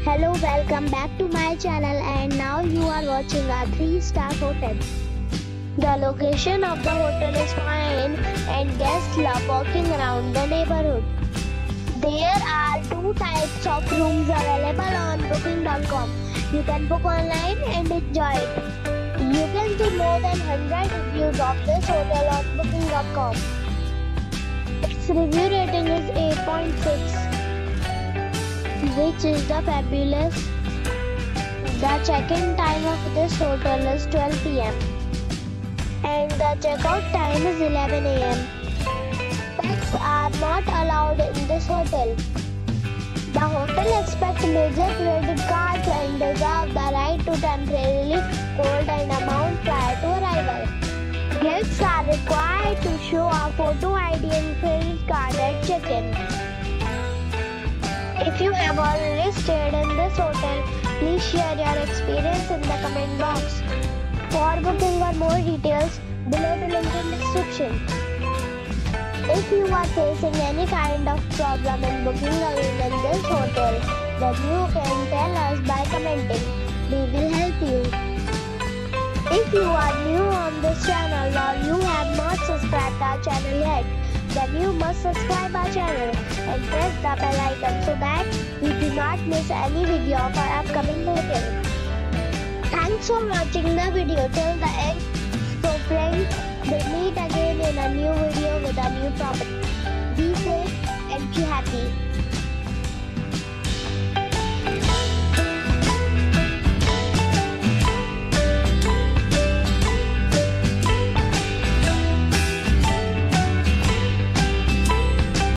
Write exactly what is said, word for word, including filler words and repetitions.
Hello, welcome back to my channel, and now you are watching a three star hotel. The location of the hotel is fine and guests love walking around the neighborhood. There are two types of rooms available on booking dot com. You can book online and enjoy it. You can see more than one hundred reviews of this hotel on booking dot com. Its review rating is eight point six, which is the fabulous. The check-in time of this hotel is twelve p m and the check-out time is eleven a m Pets are not allowed in this hotel. The hotel accepts major credit cards and reserves the right to temporarily hold an amount prior to arrival. Guests are required to show a photo I D and credit card at check-in. If you have already stayed in this hotel, please share your experience in the comment box. For booking or more details, below the link in description. If you are facing any kind of problem in booking a room in this hotel, then you can tell us by commenting. We will help you. If you are new on this channel or you have not subscribed our channel yet, then you must subscribe our channel and press the bell icon so that you do not miss any video of our upcoming hotel. Thanks for watching the video till the end. So friends, we'll meet again in a new video with a new property. Be safe.